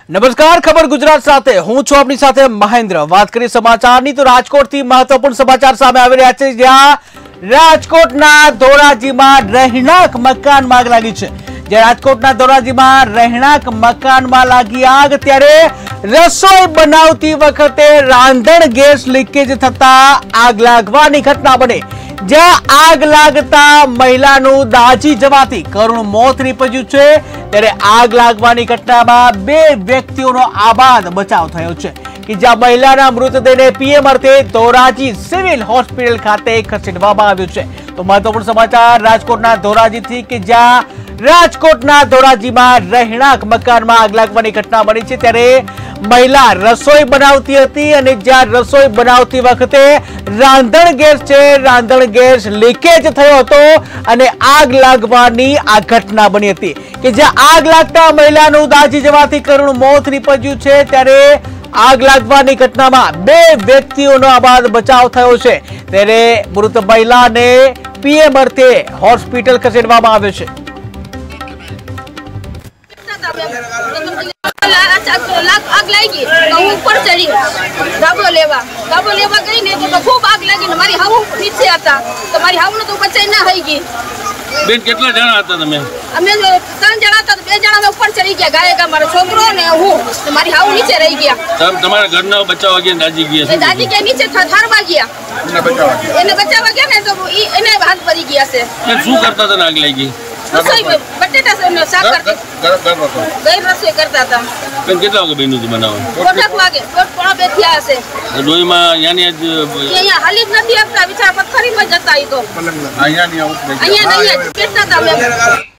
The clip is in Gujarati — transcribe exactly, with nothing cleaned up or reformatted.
નમસ્કાર, ખબર ગુજરાત સાથે હું છું આપની સાથે મહેન્દ્ર। વાત કરી સમાચારની તો રાજકોટથી મહત્વપૂર્ણ સમાચાર સામે આવી રહ્યા છે, જ્યાં રાજકોટના ધોરાજીમાં રહેણાંક મકાનમાં આગ લાગી છે। જ્યાં રાજકોટના ધોરાજીમાં રહેણાંક મકાનમાં લાગી આગ, ત્યારે રસોઈ બનાવતી વખતે રાંધણ ગેસ લીકેજ થતા આગ લાગવાની ઘટના બની। જ્યાં આગ લાગતા મહિલાનું દાઝી જવાથી કરુણ મોત નીપજ્યું છે, ત્યારે આગ લાગવાની ઘટનામાં બે વ્યક્તિઓનો આબાદ બચાવ થયો છે કે જ્યાં મહિલાના મૃતદેહને પીએમ અર્થે ધોરાજી સિવિલ હોસ્પિટલ ખાતે ખસેડવામાં આવ્યો છે। તો મહત્વપૂર્ણ સમાચાર રાજકોટના ધોરાજીથી કે જ્યાં રાજકોટના ધોરાજીમાં રહેણાંક મકાનમાં આગ લાગવાની ઘટના બની છે, ત્યારે મહિલા રસોઈ બનાવતી હતી અને જ્યાં રસોઈ બનાવતી વખતે રાંધણ ગેસ છે રાંધણ ગેસ લીકેજ થયો હતો અને આગ લાગવાની આ ઘટના બની હતી કે જ્યાં આગ લાગતા મહિલાનું દાઝી જવાથી કરુણ મોત નીપજ્યું છે। ત્યારે આગ લાગવાની ઘટનામાં બે વ્યક્તિઓનો આબાદ બચાવ થયો છે, ત્યારે મૃત મહિલાને પીએમ અર્થે હોસ્પિટલ ખસેડવામાં આવ્યો છે। आग लगी तो ऊपर चढ़ी गाबो लेवा गाबो लेवा गई ने तो खूब आग लगी ने मारी हाऊ पीछे आता तो मारी हाऊ ने तो बचाई ना होई गई। बेन કેટલા જણા હતા તમે? અમે ત્રણ જણા હતા, બે જણા અમે ઉપર ચડી ગયા, ગાયકા મારો છોકરો ને હું, તો મારી હાऊ નીચે રહી ગયા। તમ તમારા ઘરના બચાવવા ગયા દાદી ગયા છે? દાદી કે નીચે ઠારવા ગયા, એને બચાવવા એને બચાવવા ગયા ને તો ઈ એને હાથ પડી ગયા છે। શું કરતા હતા આગ લાગી? રસોઈ બટેટા સે શાક કરતા ગઈ રસોઈ કરતા હતા। બેન કેટલા વાગે બન્યું હતું બનાવવાનું? દોઢ વાગે દોઢ પોણા બે થયા હશે। ડોઈમાં યાની આજ અહીંયા હાલી જ નથી આપતા, વિચાર પથ્થરીમાં જતા ઈ તો અહીંયા નહીં અહીંયા કેટલા હતા અમે।